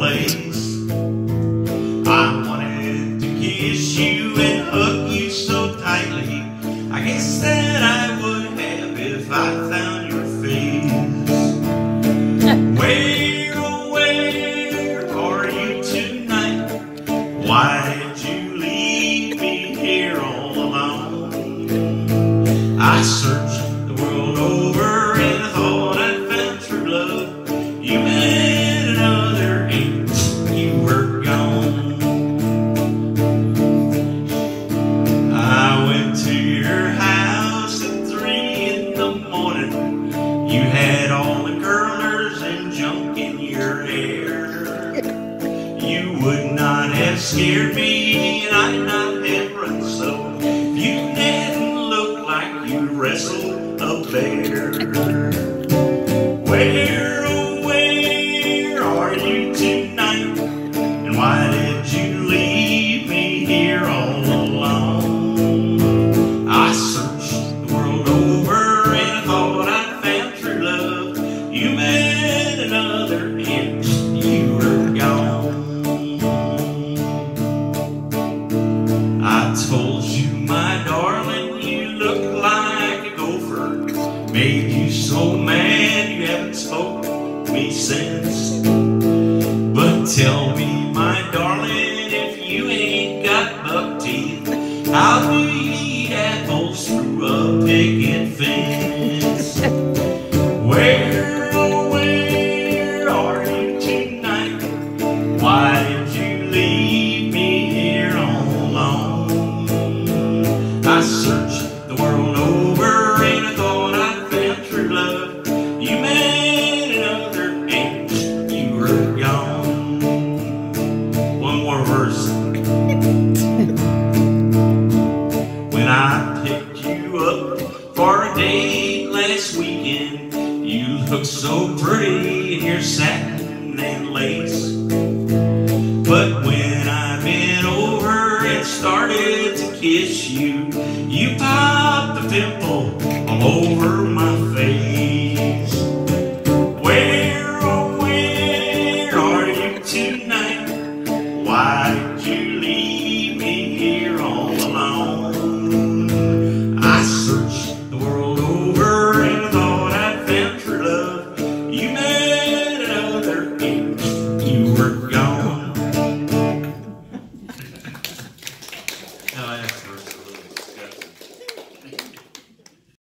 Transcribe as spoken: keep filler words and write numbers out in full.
place. I wanted to kiss you and hug you so tightly. I guess that I would have if I found your face. Where, oh where are you tonight? Why did you leave me here all alone? I searched the world over and I thought I'd found true love. You met another and you were gone. I went to your house at three in the morning. You had all the curlers and junk in your hair. You would not have scared me and I'd not have run so if you didn't look like you wrestled a bear. Where, oh where are you tonight? And why did you leave me here all alone? I searched the world over and I thought I found true love. You met another and you were gone. I told you, my darling, you look like a gopher. Made you so mad you haven't spoken to me since. But tell me, my darling, if you ain't got buck teeth, how do you eat apples through a picket fence? Where, oh where are you tonight? Why did you leave me here all alone? I searched the world over and I thought I found true love. You met another and you were gone. One more verse. When I picked you up for a date last weekend, you looked so pretty in your satin and lace. But when I bent over and started to kiss you, you piled